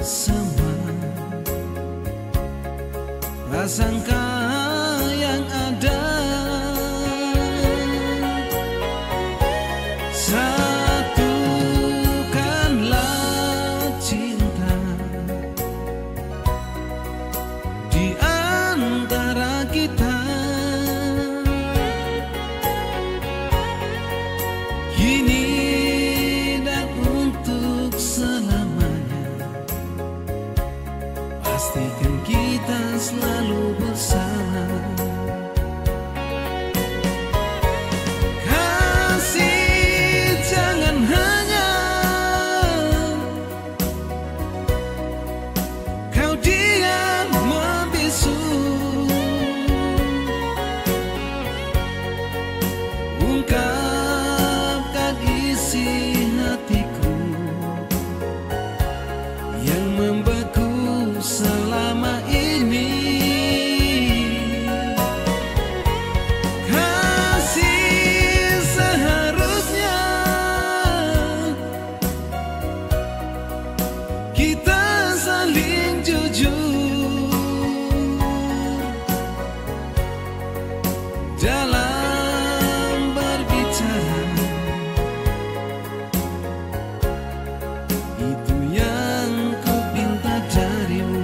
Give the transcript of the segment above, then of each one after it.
sama prasangka yang ada. Satukanlah cinta di antara kita. Ini dan untuk selamanya. Pastikan kita selalu bersama. Kasih jangan hanya kau diam membisu. Ungkapkan isi hatiku yang membeku selama ini. Kasih seharusnya kita saling jujur dalam berbicara. Itu yang ku pinta darimu.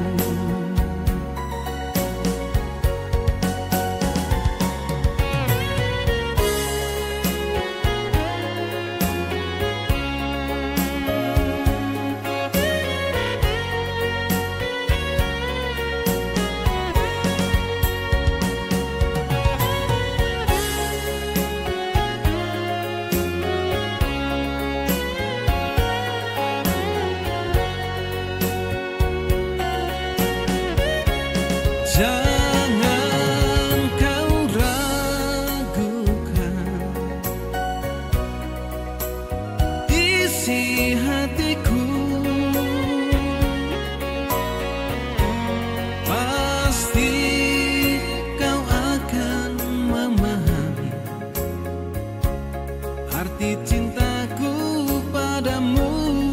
Jangan kau ragukan isi hatiku. Pasti kau akan memahami arti cintaku padamu.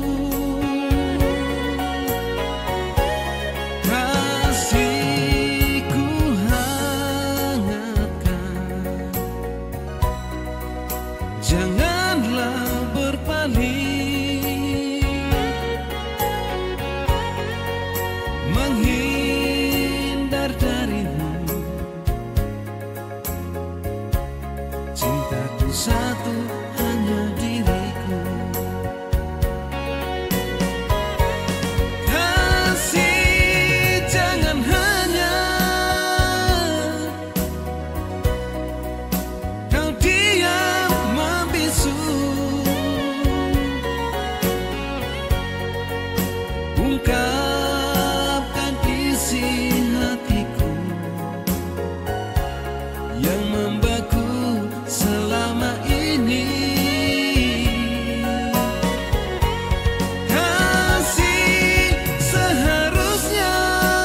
Janganlah berpaling, menghindar darimu. Cintaku satu, hanya diriku. Kasih jangan hanya kau diam membisu. Ungkapkan isi hatiku yang membeku selama ini. Kasih seharusnya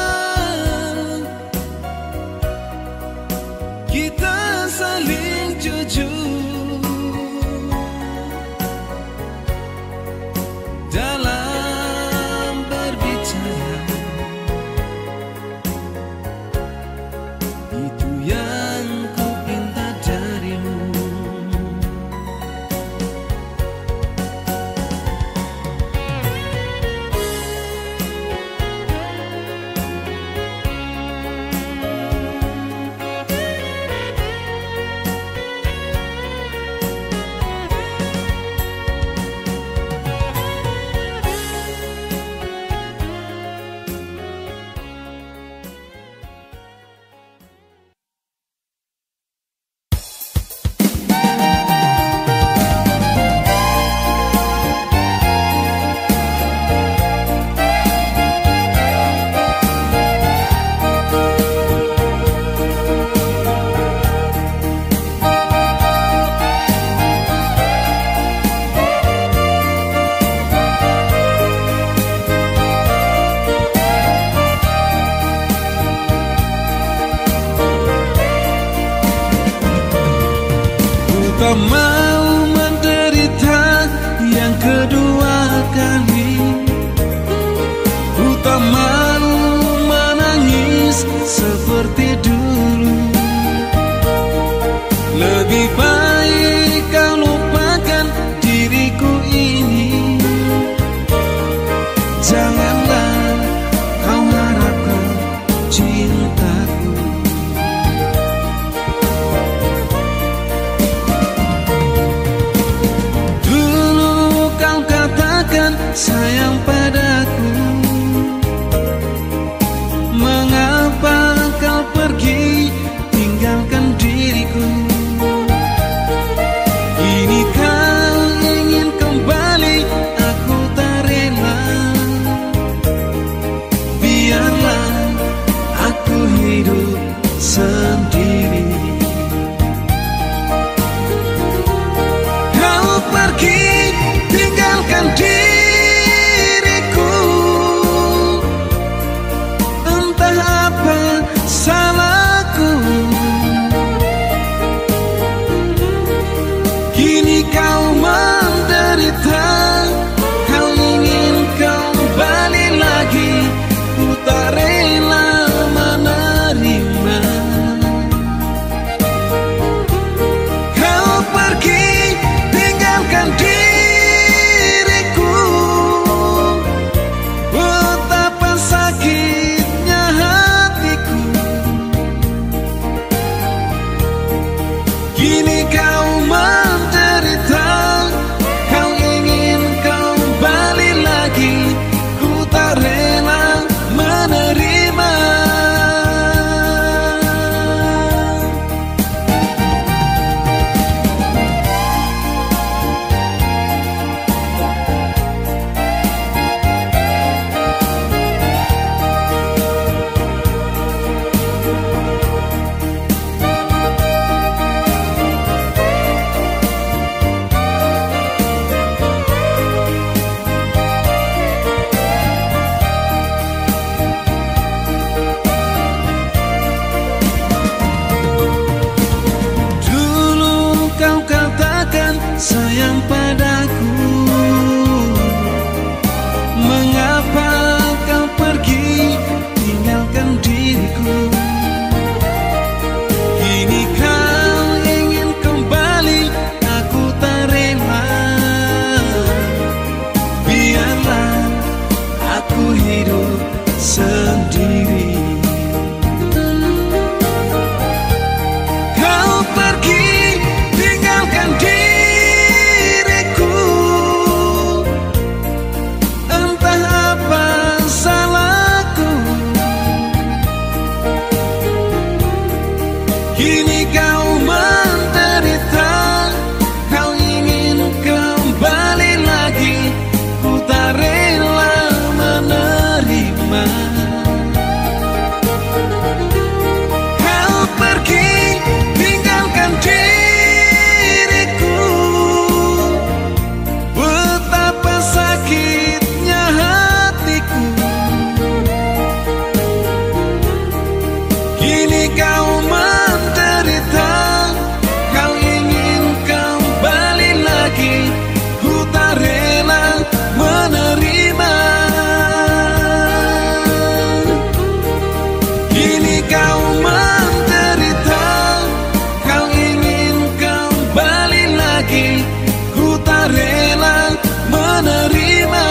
kita saling jujur dalam berbicara. Janganlah kau harapkan cintaku. Dulu kau katakan sayang padaku, mengapa kau pergi tinggalkan diriku? Kini kau ingin kembali, aku tak rela. Biarlah aku hidup sendiri. Kau pergi tinggalkan diriku, entah apa salahku. Kini kau menderita, kau ingin kembali lagi, ku tak rela menerima. Kau pergi tinggalkan diriku, betapa sakitnya hatiku. Kini kau menderita, kau ingin kembali lagi, ku tak rela menerima. Sayang padaku, mengapa kau pergi tinggalkan diriku? Kini kau ingin kembali, aku tak rela. Biarlah aku hidup sendiri. Kau pergi tinggalkan diriku, entah apa salahku. Kini kau menderita, kau ingin kembali lagi, ku tak rela menerima. Kau pergi tinggalkan diriku, betapa sakitnya hatiku. Kini kau menderita, kau ingin kembali lagi, ku tak rela menerima. Kini kau menderita, kau ingin kembali lagi, ku tak rela menerima.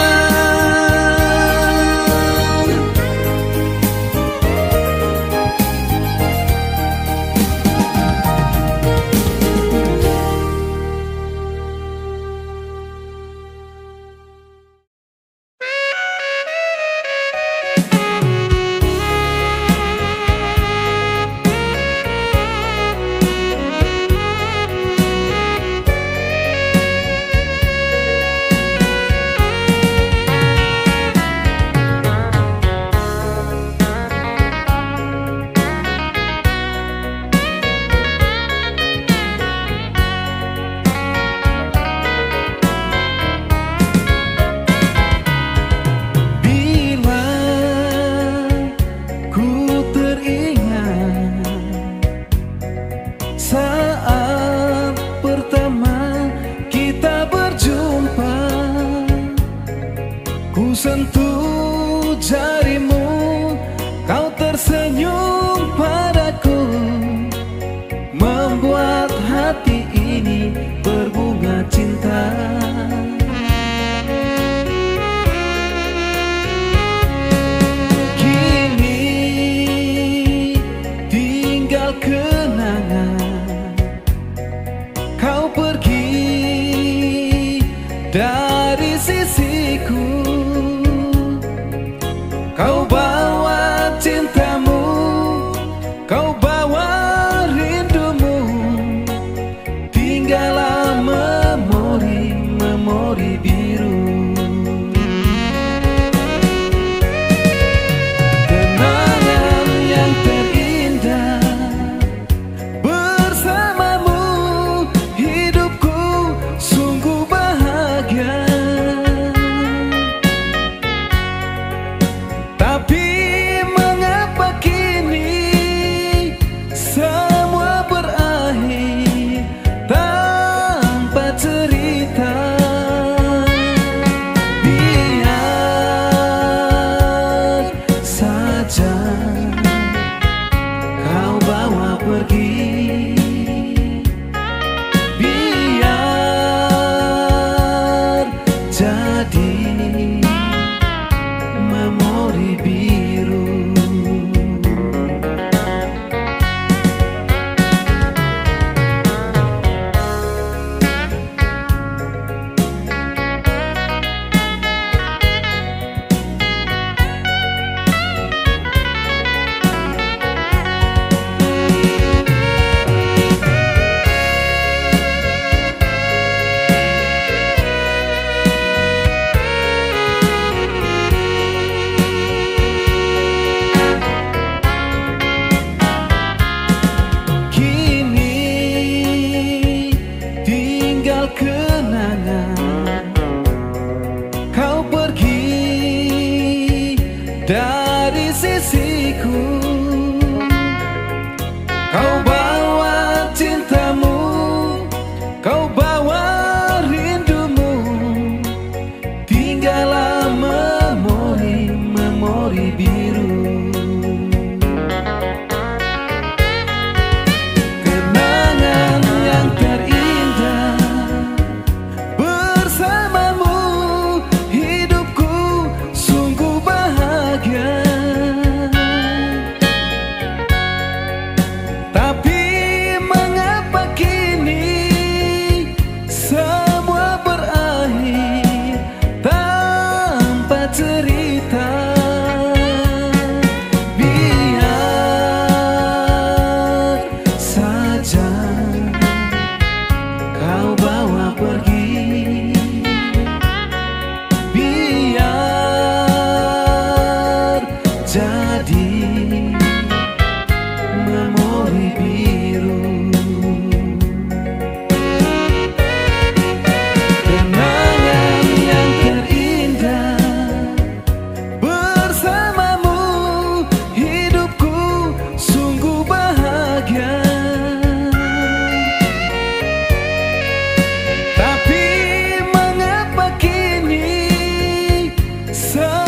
sentuh jarimu, kau tersenyum padaku, membuat hati ini berbunga cinta. bawa cintamu, kau bawa rindumu, tinggallah memori biru. Kenangan yang terindah bersamamu, hidupku sungguh bahagia. Tapi mengapa kini semua berakhir tanpa cerita? Biar saja kau bawa pergi, biar jadi memori biru. Kenangan kau pergi dari sisiku, kau bawa cintamu, kau bawa rindumu, tinggallah memori biru. Kenangan yang terindah bersamamu, hidupku sungguh bahagia. Tapi mengapa kini semua berakhir tanpa cerita? Biar saja kau bawa pergi, biar jadi memori biru. Kenangan yang terindah bersamamu, hidupku sungguh bahagia. Tapi mengapa kini